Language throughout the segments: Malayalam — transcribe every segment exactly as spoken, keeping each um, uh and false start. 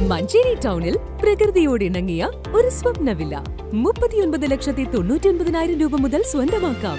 Manjeri townil പ്രകൃതിയോട് ഇണങ്ങിയ ഒരു സ്വപ്ന വില്ല മുപ്പത്തിയൊൻപത് ലക്ഷത്തി തൊണ്ണൂറ്റി ഒൻപതിനായിരം രൂപ മുതൽ സ്വന്തമാക്കാം.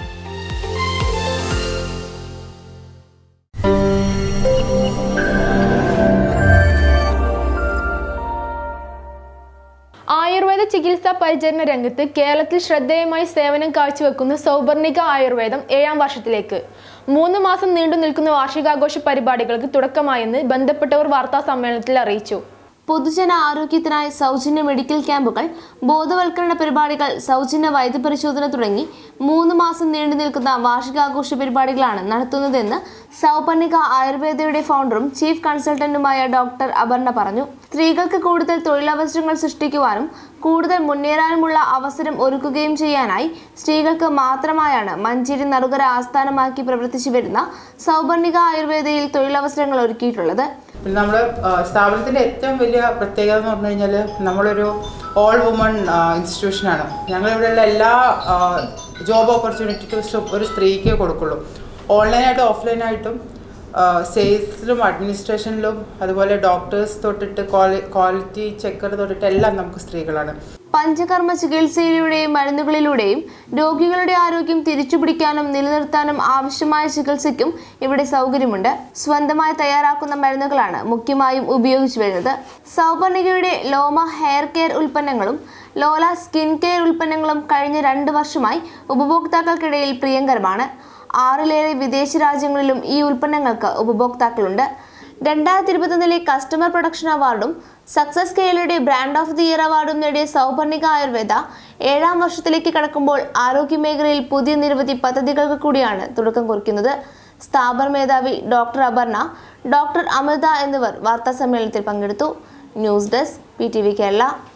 ആയുർവേദ ചികിത്സാ പരിചരണ രംഗത്ത് കേരളത്തിൽ ശ്രദ്ധേയമായി സേവനം കാഴ്ചവെക്കുന്ന സൗപർണിക ആയുർവേദം ഏഴാം വർഷത്തിലേക്ക്. മൂന്ന് മാസം നീണ്ടു നിൽക്കുന്ന വാർഷികാഘോഷ പരിപാടികൾക്ക് തുടക്കമായെന്ന് ബന്ധപ്പെട്ടവർ വാർത്താ സമ്മേളനത്തിൽ അറിയിച്ചു. പൊതുജന ആരോഗ്യത്തിനായി സൗജന്യ മെഡിക്കൽ ക്യാമ്പുകൾ, ബോധവൽക്കരണ പരിപാടികൾ, സൗജന്യ വൈദ്യപരിശോധന തുടങ്ങി മൂന്ന് മാസം നീണ്ടു നിൽക്കുന്ന വാർഷികാഘോഷ പരിപാടികളാണ് നടത്തുന്നതെന്ന് സൗപർണിക ആയുർവേദയുടെ ഫൗണ്ടറും ചീഫ് കൺസൾട്ടന്റുമായ ഡോക്ടർ അപർണ പറഞ്ഞു. സ്ത്രീകൾക്ക് കൂടുതൽ തൊഴിലവസരങ്ങൾ സൃഷ്ടിക്കുവാനും കൂടുതൽ മുന്നേറാനുമുള്ള അവസരം ഒരുക്കുകയും ചെയ്യാനായി സ്ത്രീകൾക്ക് മാത്രമായാണ് മഞ്ചേരി നറുകര ആസ്ഥാനമാക്കി പ്രവർത്തിച്ചു വരുന്ന സൗപർണിക ആയുർവേദയിൽ തൊഴിലവസരങ്ങൾ ഒരുക്കിയിട്ടുള്ളത്. നമ്മുടെ സ്ഥാപനത്തിൻ്റെ ഏറ്റവും വലിയ പ്രത്യേകത എന്ന് പറഞ്ഞു കഴിഞ്ഞാൽ നമ്മളൊരു ഓൾ വുമൺ ഇൻസ്റ്റിറ്റ്യൂഷനാണ്. ഞങ്ങളിവിടെയുള്ള എല്ലാ ജോബ് ഓപ്പർച്യൂണിറ്റീസും ഒരു സ്ത്രീക്ക് കൊടുക്കുള്ളൂ. ഓൺലൈനായിട്ടും ഓഫ്ലൈനായിട്ടും സെയിൽസിലും അഡ്മിനിസ്ട്രേഷനിലും അതുപോലെ ഡോക്ടേഴ്സ് തൊട്ടിട്ട് ക്വാളിറ്റി ചെക്കർ തൊട്ടിട്ട് എല്ലാം നമുക്ക് സ്ത്രീകളാണ്. പഞ്ചകർമ്മ ചികിത്സയിലൂടെയും മരുന്നുകളിലൂടെയും രോഗികളുടെ ആരോഗ്യം തിരിച്ചുപിടിക്കാനും നിലനിർത്താനും ആവശ്യമായ ചികിത്സയ്ക്കും ഇവിടെ സൗകര്യമുണ്ട്. സ്വന്തമായി തയ്യാറാക്കുന്ന മരുന്നുകളാണ് മുഖ്യമായും ഉപയോഗിച്ചു വരുന്നത്. സൗപർണികയുടെ ലോമ ഹെയർ കെയർ ഉൽപ്പന്നങ്ങളും ലോല സ്കിൻ കെയർ ഉൽപ്പന്നങ്ങളും കഴിഞ്ഞ രണ്ട് വർഷമായി ഉപഭോക്താക്കൾക്കിടയിൽ പ്രിയങ്കരമാണ്. ആറിലേറെ വിദേശ രാജ്യങ്ങളിലും ഈ ഉൽപ്പന്നങ്ങൾക്ക് ഉപഭോക്താക്കളുണ്ട്. രണ്ടായിരത്തി ഇരുപത്തൊന്നിലെ കസ്റ്റമർ പ്രൊഡക്ഷൻ അവാർഡും സക്സസ് സ്കെയിലയുടെ ബ്രാൻഡ് ഓഫ് ദി ഇയർ അവാർഡും നേടിയ സൗപർണിക ആയുർവേദ ഏഴാം വർഷത്തിലേക്ക് കടക്കുമ്പോൾ ആരോഗ്യ മേഖലയിൽ പുതിയ നിരവധി പദ്ധതികൾക്ക് കൂടിയാണ് തുടക്കം കുറിക്കുന്നത്. സ്ഥാപന മേധാവി ഡോക്ടർ അപർണ, ഡോക്ടർ അമൃത എന്നിവർ വാർത്താ സമ്മേളനത്തിൽ പങ്കെടുത്തു. News desk, P T V Kerala.